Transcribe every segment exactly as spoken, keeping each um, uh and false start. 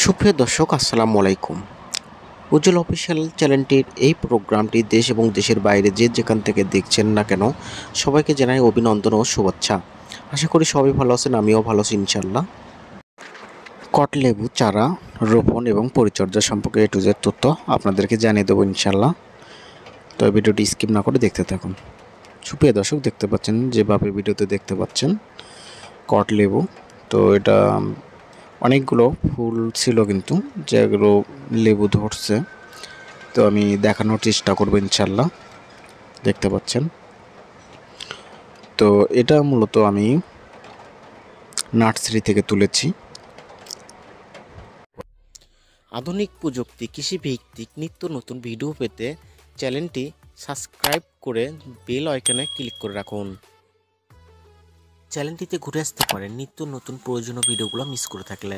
সুপ্রিয় দর্শক, আসসালামু আলাইকুম। উজ্জ্বল অফিসিয়াল চ্যানেলটির এই প্রোগ্রামটি দেশ এবং দেশের বাইরে যে যেখান থেকে দেখছেন না কেন সবাইকে জানাই অভিনন্দন ও শুভেচ্ছা। আশা করি সবাই ভালো আছেন, আমিও ভালো আছি ইনশাল্লাহ। কটলেবু চারা রোপণ এবং পরিচর্যা সম্পর্কে এ টু জেড তথ্য আপনাদেরকে জানিয়ে দেবো ইনশাল্লাহ। তো ভিডিওটি স্কিপ না করে দেখতে থাকুন। সুপ্রিয় দর্শক, দেখতে পাচ্ছেন যেভাবে ভিডিওতে দেখতে পাচ্ছেন কটলেবু, তো এটা অনেকগুলো ফুল ছিল কিন্তু যেগুলো লেবু ধরছে, তো আমি দেখানোর চেষ্টা করবো ইনশাল্লাহ। দেখতে পাচ্ছেন, তো এটা মূলত আমি নার্সারি থেকে তুলেছি। আধুনিক প্রযুক্তি কৃষি ভিত্তিক নিত্য নতুন ভিডিও পেতে চ্যানেলটি সাবস্ক্রাইব করে বেল আইকনে ক্লিক করে রাখুন। চ্যানেলটিতে ঘুরে আসতে পারেন নিত্য নতুন প্রয়োজনীয় ভিডিওগুলো মিস করে থাকলে।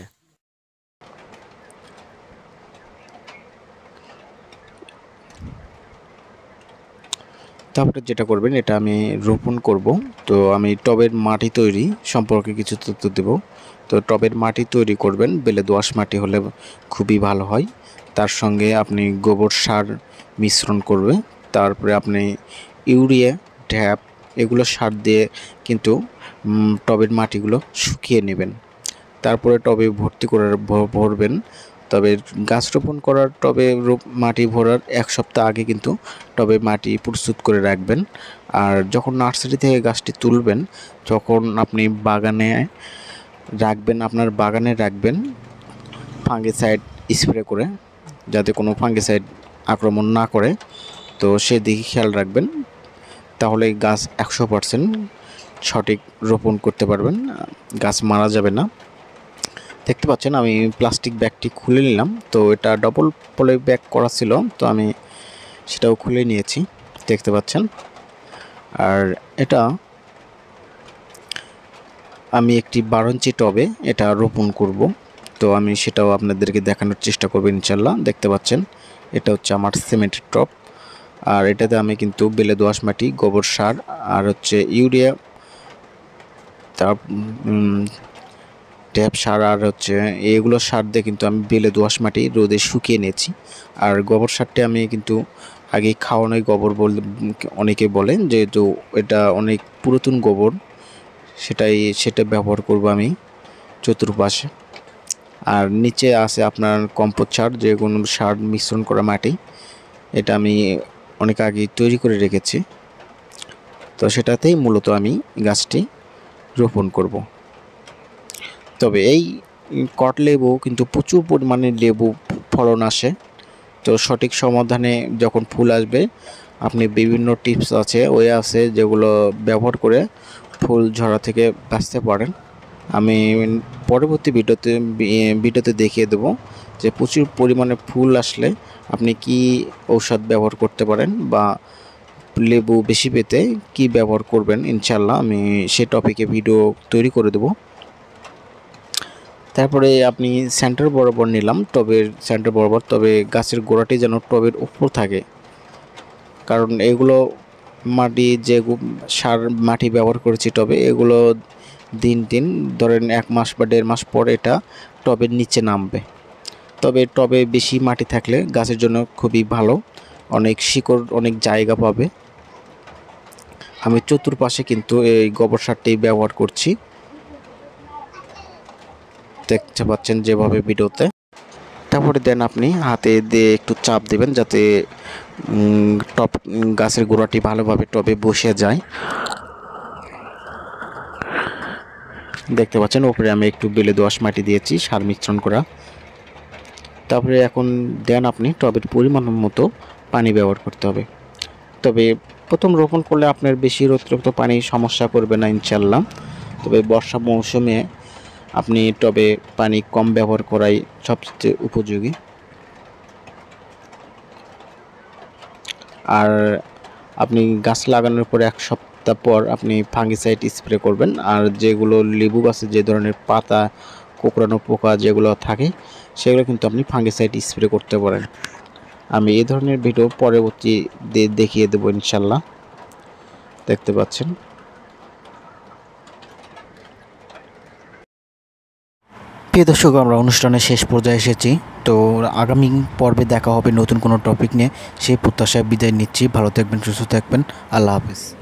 তারপরে যেটা করবেন, এটা আমি রোপণ করব। তো আমি টবের মাটি তৈরি সম্পর্কে কিছু তথ্য দেব। তো টবের মাটি তৈরি করবেন বেলে দোআঁশ মাটি হলে খুবই ভালো হয়। তার সঙ্গে আপনি গোবর সার মিশ্রণ করবে, তারপরে আপনি ইউরিয়া, ঢ্যাপ এগুলো সার দিয়ে কিন্তু টবের মাটিগুলো শুকিয়ে নেবেন। তারপরে টবে ভর্তি করে ভরবেন। তবে গাছ রোপণ করার টবে মাটি ভরার এক সপ্তাহ আগে কিন্তু টবে মাটি প্রস্তুত করে রাখবেন। আর যখন নার্সারি থেকে গাছটি তুলবেন, যখন আপনি বাগানে রাখবেন, আপনার বাগানে রাখবেন ফাঙ্গিসাইড স্প্রে করে, যাতে কোনো ফাঙ্গিসাইড আক্রমণ না করে। তো সেদিকে খেয়াল রাখবেন, তাহলে গাছ একশো পার্সেন্ট সঠিক রোপণ করতে পারবেন, গাছ মারা যাবে না। দেখতে পাচ্ছেন আমি প্লাস্টিক ব্যাগটি খুলে নিলাম। তো এটা ডবল পলি ব্যাগ করা ছিল, তো আমি সেটাও খুলে নিয়েছি, দেখতে পাচ্ছেন। আর এটা আমি একটি বারো ইঞ্চি টবে এটা রোপণ করব, তো আমি সেটাও আপনাদেরকে দেখানোর চেষ্টা করব ইনশাল্লাহ। দেখতে পাচ্ছেন এটা হচ্ছে আমার সিমেন্টের টব। আর এটাতে আমি কিন্তু বেলে দোআঁশ মাটি, গোবর সার আর হচ্ছে ইউরিয়া, তার ট্যাপ সার আর হচ্ছে এগুলো সার দিয়ে কিন্তু আমি বেলে দোআঁশ মাটি রোদে শুকিয়ে নিয়েছি। আর গোবর সারটি আমি কিন্তু আগে খাওয়ানোই গোবর বলে অনেকে বলেন, যেহেতু এটা অনেক পুরাতন গোবর, সেটাই সেটা ব্যবহার করব আমি চতুর্পাশে। আর নিচে আছে আপনার কম্পোস্ট সার, যে কোনো সার মিশ্রণ করা মাটি, এটা আমি অনেক আগে তৈরি করে রেখেছি। তো সেটাতেই মূলত আমি গাছটি রোপণ করব। তবে এই কটলেবু কিন্তু প্রচুর পরিমাণে লেবু ফলন আসে। তো সঠিক সমাধানে যখন ফুল আসবে, আপনি বিভিন্ন টিপস আছে, ওয়ে আছে, যেগুলো ব্যবহার করে ফুল ঝরা থেকে বাঁচতে পারেন। আমি পরবর্তী ভিডিওতে ভিডিওতে দেখিয়ে দেবো যে প্রচুর পরিমাণে ফুল আসলে আপনি কি ঔষধ ব্যবহার করতে পারেন, বা লেবু বেশি পেতে কি ব্যবহার করবেন। ইনশাল্লাহ আমি সে টপিকে ভিডিও তৈরি করে দেবো। তারপরে আপনি সেন্টার বরাবর নিলাম, টবের সেন্টার বরাবর, তবে গাছের গোড়াটি যেন টবের উপর থাকে, কারণ এগুলো মাটি যে সার মাটি ব্যবহার করেছি টবে, এগুলো দিন দিন ধরেন এক মাস বা দেড় মাস পর এটা টবের নিচে নামবে। তবে টবে বেশি মাটি থাকলে গাছের জন্য খুবই ভালো, অনেক শিকড় অনেক জায়গা পাবে। আমি চতুর্পাশে কিন্তু এই গোবর সারটি ব্যবহার করছি, দেখতে পাচ্ছেন যেভাবে ভিডিওতে। তারপরে দেন আপনি হাতে দিয়ে একটু চাপ দেবেন, যাতে টব গাছের গোড়াটি ভালোভাবে টবে বসে যায়। দেখতে পাচ্ছেন উপরে আমি একটু বেলে দোআঁশ মাটি দিয়েছি সার মিশ্রণ করা। তারপরে এখন দেন আপনি টবের পরিমাণ মতো পানি ব্যবহার করতে হবে। তবে প্রথম রোপণ করলে আপনার বেশি অতিরিক্ত পানি সমস্যা করবে না ইনশাল্লাহ। তবে বর্ষা মৌসুমে আপনি টবে পানি কম ব্যবহার করাই সবচেয়ে উপযোগী। আর আপনি গাছ লাগানোর পরে এক সপ্তাহ পর আপনি ফাঙ্গিসাইড স্প্রে করবেন। আর যেগুলো লেবু গাছে যে ধরনের পাতা কোঁকড়ানো পোকা যেগুলো থাকে, সেগুলো কিন্তু আপনি ফাঙ্গিসাইড স্প্রে করতে পারেন। আমি এই ধরনের ভিডিও পরবর্তী দেখিয়ে দেবো ইনশাল্লাহ। দেখতে পাচ্ছেন প্রিয় দর্শক, আমরা অনুষ্ঠানের শেষ পর্যায়ে এসেছি। তো আগামী পর্বে দেখা হবে নতুন কোনো টপিক নিয়ে, সেই প্রত্যাশায় বিদায় নিচ্ছি। ভালো থাকবেন, সুস্থ থাকবেন। আল্লাহ হাফিজ।